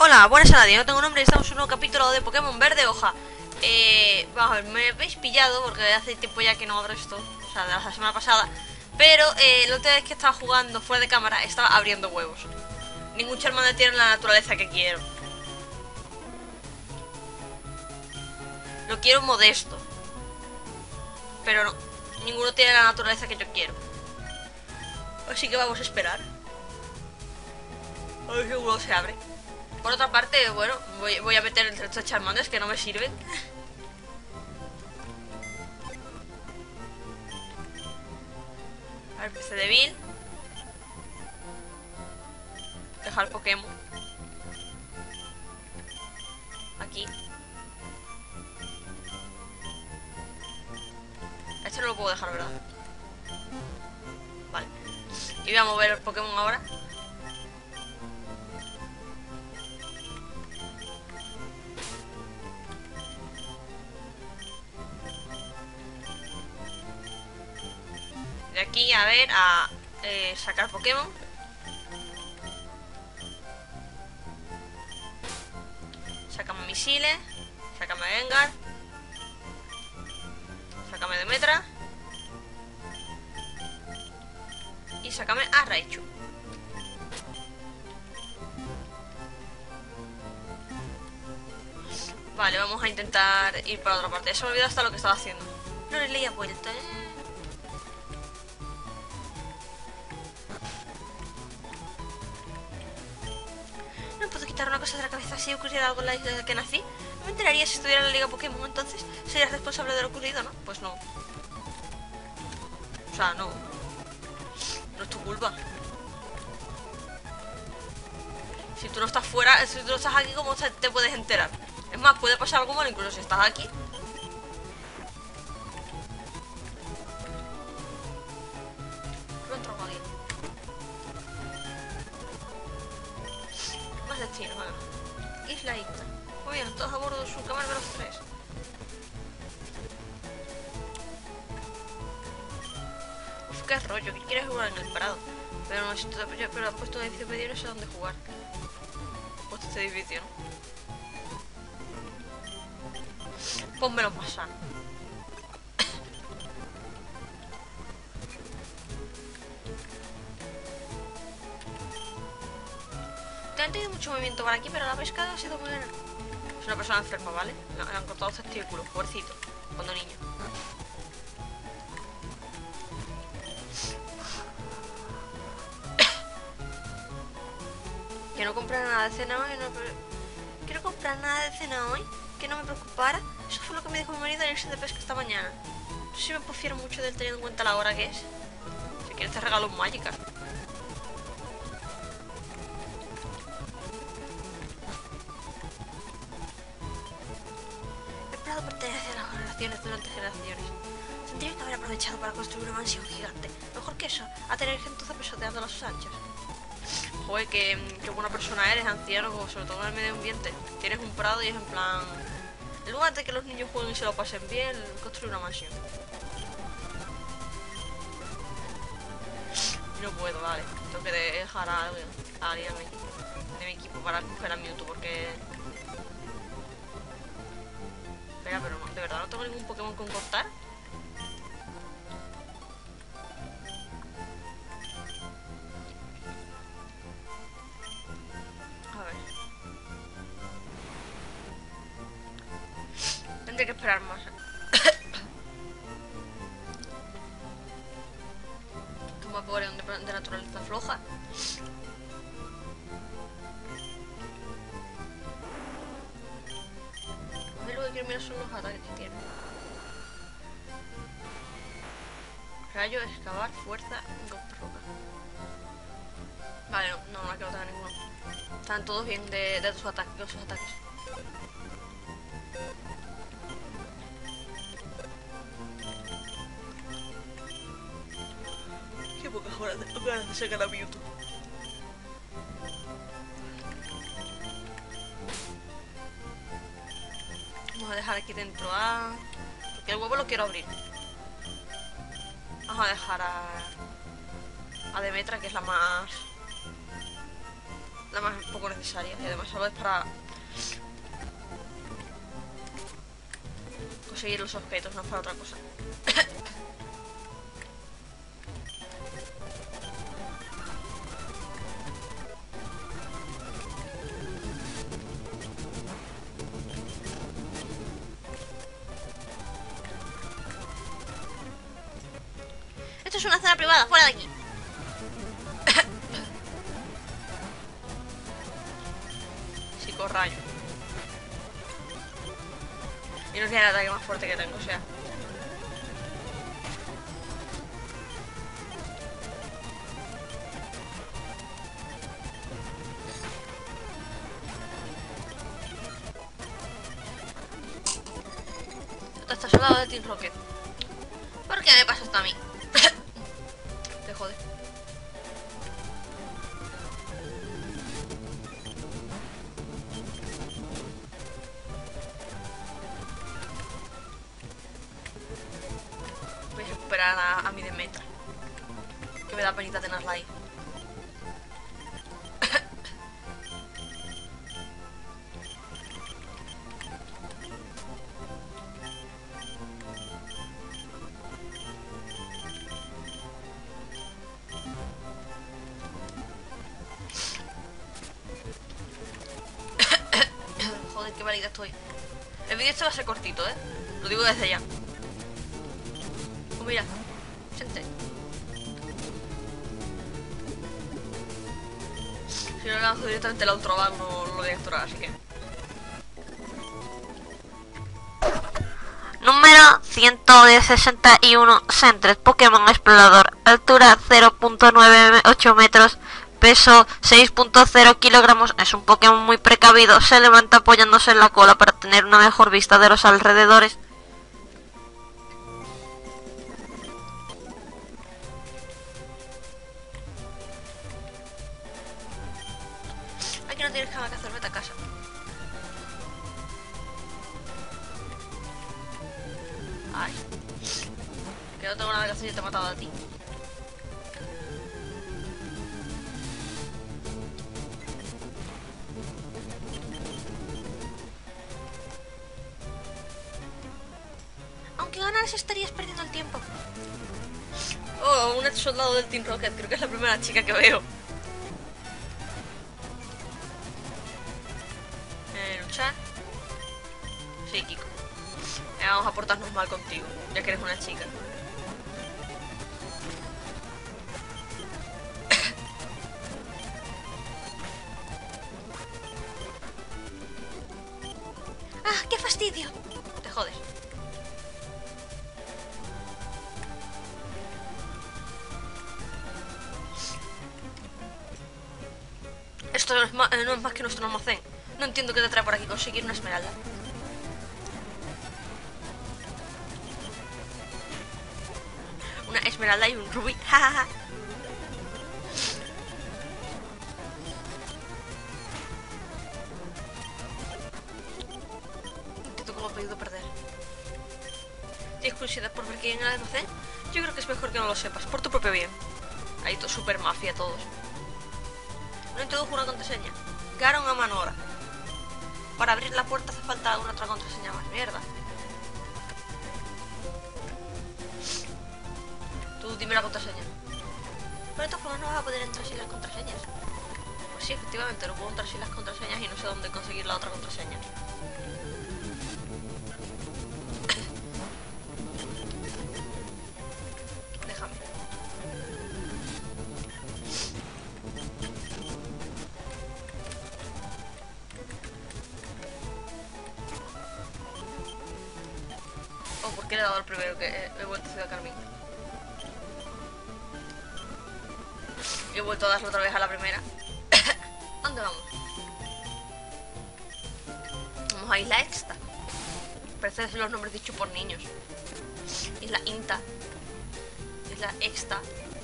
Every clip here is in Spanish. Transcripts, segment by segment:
Hola, buenas a nadie, no tengo nombre y estamos en un nuevo capítulo de Pokémon Verde Hoja. Vamos a ver, me habéis pillado porque hace tiempo ya que no abro esto, o sea, de la semana pasada. Pero la última vez que estaba jugando fuera de cámara estaba abriendo huevos. Ningún Charmander tiene la naturaleza que quiero. Lo quiero modesto. Pero no, ninguno tiene la naturaleza que yo quiero. Así que vamos a esperar. A ver si uno se abre. Por otra parte, bueno, voy a meter entre estos Charmanders que no me sirven. A ver, PC débil. Dejar Pokémon. Aquí. Este no lo puedo dejar, ¿verdad? Vale. Y voy a mover el Pokémon ahora. De aquí, a ver, a sacar Pokémon. Sácame misiles. Sácame Gengar. Sácame Demetra. Y sácame a Raichu. Vale, vamos a intentar ir para otra parte. Se me ha olvidado hasta lo que estaba haciendo. No le leía vuelta, No me puedo quitar una cosa de la cabeza si ocurriera algo en la isla en la que nací. No me enteraría si estuviera en la Liga Pokémon, entonces serías responsable de lo ocurrido, ¿no? Pues no. O sea, no. No es tu culpa. Si tú no estás fuera, si tú no estás aquí, ¿cómo te puedes enterar? Es más, puede pasar algo malo incluso si estás aquí. No entro aquí. Más destinos, venga. Isla Icta. Muy bien, todos a bordo de su cámara de los tres. Uf, qué rollo, que quieres jugar en el Prado. Pero no necesito apoyo, pero han puesto un edificio medio y no sé dónde jugar. Han puesto este edificio, ¿no? Pónmelo más sano. Te han tenido mucho movimiento por aquí, pero la pesca ha sido muy buena. Es una persona enferma, ¿vale? Le han cortado los testículos, pobrecito, cuando niño. Que no comprara nada de cena hoy, no... Quiero comprar nada de cena hoy, que no me preocupara. Eso fue lo que me dijo mi marido al irse de pesca esta mañana. No sé si me prefiero mucho de él teniendo en cuenta la hora que es. Si quieres te regalo un Magikarp. El Prado pertenece a las generaciones durante generaciones. Tendría que haber aprovechado para construir una mansión gigante. Mejor que eso, a tener gentuza pisoteando las sus anchas. Joder, qué buena persona eres, anciano, como sobre todo en el medio ambiente. Tienes un prado y es en plan... En lugar de que los niños jueguen y se lo pasen bien, construir una mansión. No puedo, vale. Tengo que dejar a alguien de mi equipo para coger a Mewtwo porque... Espera, pero de verdad no tengo ningún Pokémon con cortar. Tendré que esperar más. Toma Pokémon de naturaleza floja. A ver, lo que quiero mirar son los ataques que tiene. Rayo, excavar, fuerza, golpe roca. Vale, no me quiero tener ninguno. Están todos bien de sus ataques. Qué pocas horas de sacar a Mewtwo. Vamos a dejar aquí dentro a... Porque el huevo lo quiero abrir. Vamos a dejar a Demetra, que es la además es poco necesaria. Y además solo es para conseguir los objetos, no es para otra cosa. Esto es una zona privada, fuera de aquí. Psicorrayo. Y no es el ataque más fuerte que tengo, o sea. Esto está soldado de Team Rocket. ¿Por qué me pasa esto a mí? Te jode. Voy a recuperar a mi Demetra. Que me da penita tenerla ahí. Joder, qué válida estoy. El vídeo este va a ser cortito, ¿eh? Lo digo desde ya. Oh, mira. Gente. Si no lanzo directamente el outro bag, no lo voy a capturar, así que... Número 161, Sentret, Pokémon Explorador, altura 0.98 metros, peso 6.0 kilogramos, es un Pokémon muy precavido, se levanta apoyándose en la cola para tener una mejor vista de los alrededores. Aquí no tienes nada que hacer, vete a casa. Ay. Que no tengo nada que hacer y te he matado a ti. Aunque ganaras estarías perdiendo el tiempo. Oh, un ex soldado del Team Rocket. Creo que es la primera chica que veo. Luchar. Sí, Kiko. Vamos a portarnos mal contigo, ya que eres una chica. ¡Ah, qué fastidio! Te jodes. Esto no es más que nuestro almacén. No entiendo qué te trae por aquí conseguir una esmeralda. Una esmeralda y un rubí. Jajaja. Intento como he podido perder. ¿Tienes curiosidad por ver qué hay en el almacén? Yo creo que es mejor que no lo sepas, por tu propio bien. Ahí todo super mafia todos. No introdujo una contraseña. Garon a Manora. Para abrir la puerta hace falta una otra contraseña más. Mierda. Tú dime la contraseña. Pero de todas formas no vas a poder entrar sin las contraseñas. Pues sí, efectivamente, no puedo entrar sin las contraseñas y no sé dónde conseguir la otra contraseña. Déjame. Oh, ¿por qué le he dado al primero que he vuelto a Ciudad Carmín? He vuelto a darle otra vez a la primera. ¿Dónde vamos? Vamos a Isla Exta. Parecen los nombres dichos por niños. Isla Inta. Isla Exta.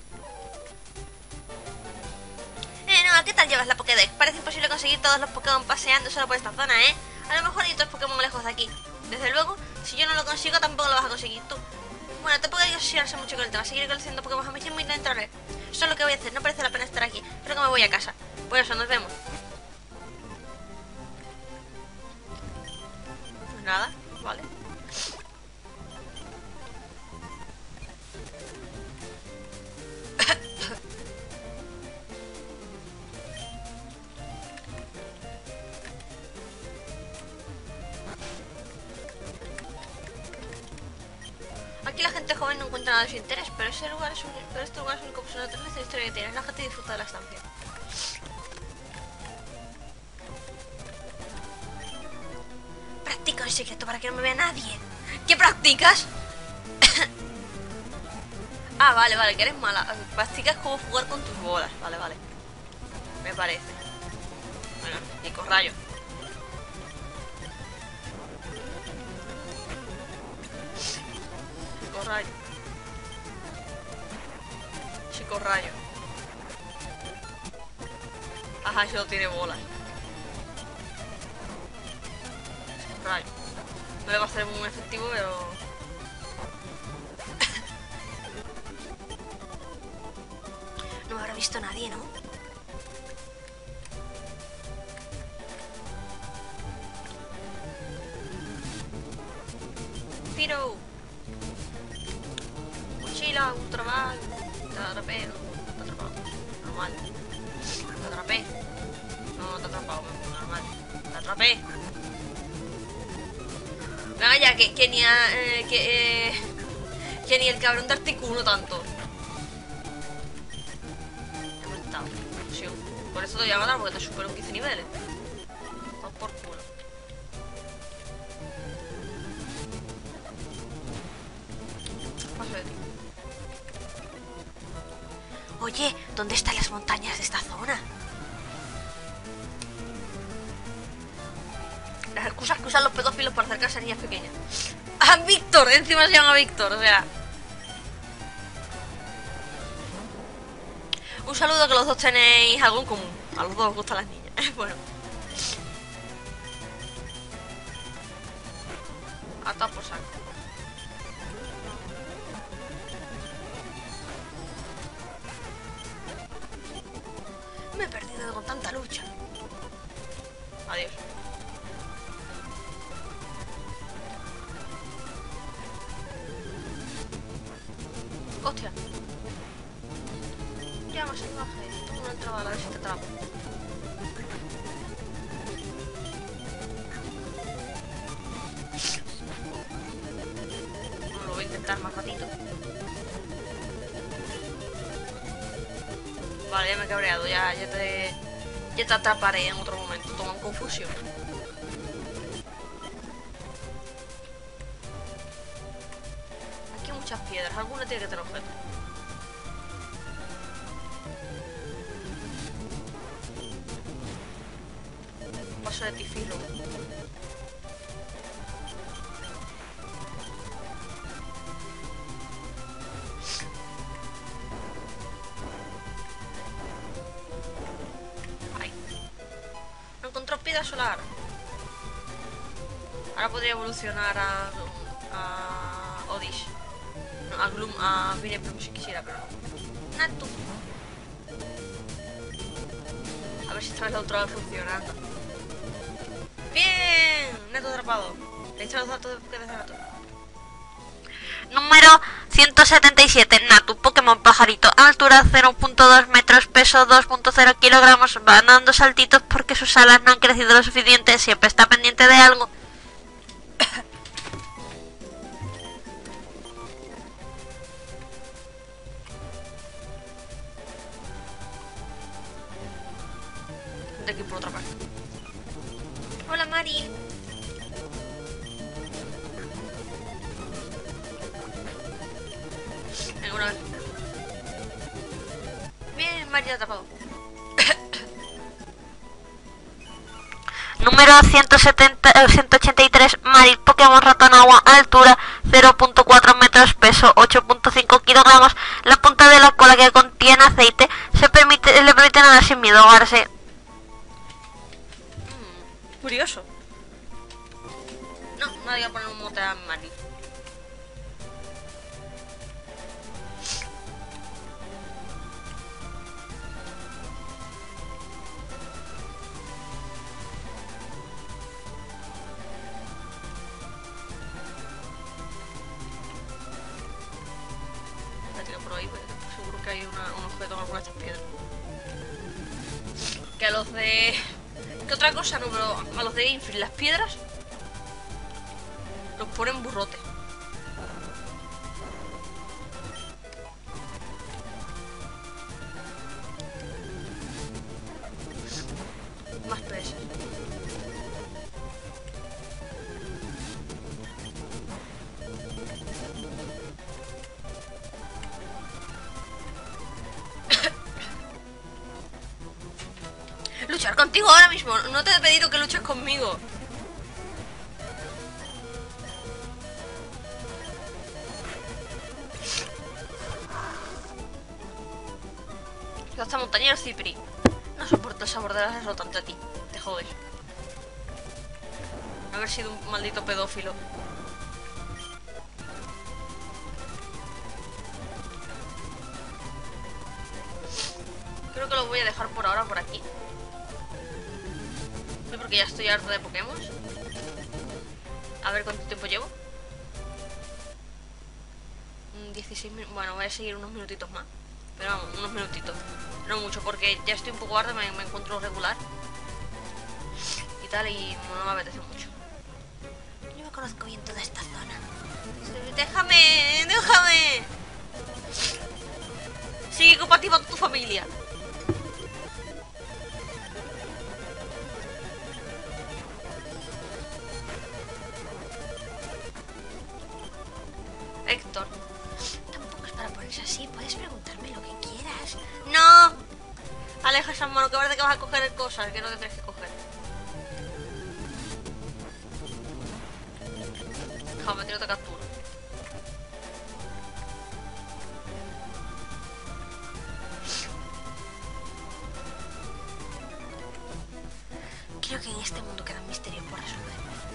No, ¿qué tal llevas la Pokédex? Parece imposible conseguir todos los Pokémon paseando solo por esta zona, ¿eh? A lo mejor hay otros Pokémon lejos de aquí. Desde luego, si yo no lo consigo, tampoco lo vas a conseguir tú. Bueno, tampoco hay que obsesionarse mucho con el tema. Seguir coleccionando Pokémon a mí es muy lento. Eso es lo que voy a hacer. No parece la pena estar aquí. Creo que me voy a casa. Por eso, nos vemos. Nada, vale. Aquí la gente joven no encuentra nada de su interés, pero este lugar es único por su naturaleza y historia que tiene. La gente disfruta de la estancia. Practico en secreto para que no me vea nadie. ¿Qué practicas? Ah, vale, vale, que eres mala. Practicas cómo jugar con tus bolas. Vale, vale. Me parece. Bueno, pico rayo. Pico rayo. Chico rayo. Ajá, eso tiene bolas. Rayo. No le va a ser muy efectivo, pero... No me habrá visto nadie, ¿no? Tiro. Mochila, un trabajo. Te atrapé, no. Te atrapado. Normal. Te atrapé. No, te atrapado, normal. Te atrapé. Venga ya, que ni el cabrón de Articuno tanto. He matado. Fusión. Por eso te voy a matar, porque te supero 15 niveles. Vamos por culo. Paso de ti. Oye, ¿dónde están las montañas de esta zona? Las excusas que usan los pedófilos para acercarse a niñas pequeñas. ¡Ah, Víctor! Encima se llama Víctor, o sea... Un saludo, que los dos tenéis algo en común. A los dos os gustan las niñas. Bueno. Ata por saco. Me he perdido con tanta lucha. Adiós. Hostia. Llama salvaje. Tengo una entrada, a ver si te atrapo. No, lo voy a intentar más ratito. Vale, ya me he cabreado. Ya te atraparé en otro momento. Toma en confusión. Aquí hay muchas piedras. Alguna tiene que tener objeto. Paso de tifilo. Ay. No encontró piedra solar. Ahora podría evolucionar a Odish. No, a Gloom, a Vineplum si quisiera, pero no. Natu. A ver si esta vez la otra vez funciona. ¡Bien! Neto atrapado. Le he echado los datos de Pokédex de Natu. Número 177, Natu, Pokémon pajarito, altura 0.2 metros, peso 2.0 kilogramos, va dando saltitos porque sus alas no han crecido lo suficiente, siempre está pendiente de algo. De aquí por otra parte. Hola, Mari. Venga, una vez. Bien, Mari atrapado. Número 183, Mari, Pokémon ratón agua, altura 0.4 metros, peso 8.5 kilogramos, la punta de la cola que contiene aceite le permite nadar sin miedo a ahogarse. Curioso. No, me voy a poner un mote a Mari. con estas piedras. Que a los de... ¿Qué otra cosa? No, pero a los de Infri las piedras los ponen burrote. Más presas. Luchar contigo ahora mismo. No te he pedido que luches conmigo. Hasta montañero Cipri. No soporto el sabor de las derrotas a ti. Te jodes. Haber sido un maldito pedófilo. Creo que lo voy a dejar por ahora por aquí. Sí, porque ya estoy harta de Pokémon. A ver cuánto tiempo llevo. 16 minutos. Bueno, voy a seguir unos minutitos más. Pero vamos, unos minutitos. No mucho, porque ya estoy un poco harta, me encuentro regular. Y tal, y no me apetece mucho. Yo me conozco bien toda esta zona. ¡Déjame! ¡Déjame! Sigue compatible con tu familia. Héctor. Tampoco es para ponerse así, puedes preguntarme lo que quieras. ¡No! Aleja esa mano, que parece que vas a coger cosas que no tendrías que coger. Me tiro otra captura. Creo que en este mundo queda un misterio por resolver.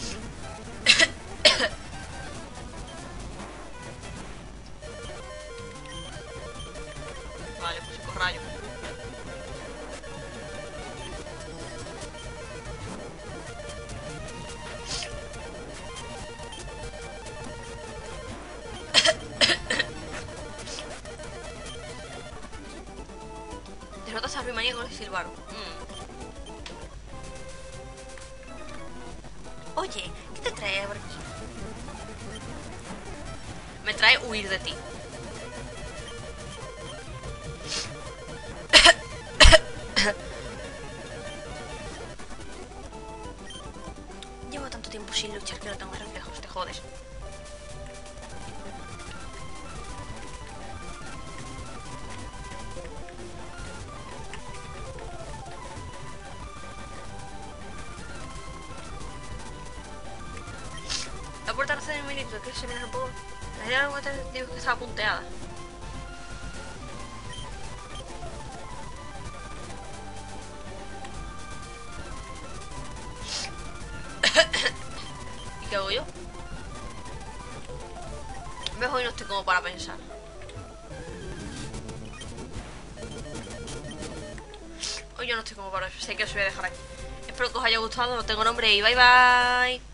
Vale, pues con rayo. Derrotas a Ruimania con el Silvaro. Oye, ¿qué te trae por aquí? Me trae huir de ti. Llevo tanto tiempo sin luchar que no tengo reflejos, te jodes. La puerta no hace un minuto, que se me da un poco. La idea de la digo que estaba punteada. ¿Y qué hago yo? Mejor hoy no estoy como para pensar. Hoy yo no estoy como para eso, sé que os voy a dejar aquí. Espero que os haya gustado, no tengo nombre y bye bye.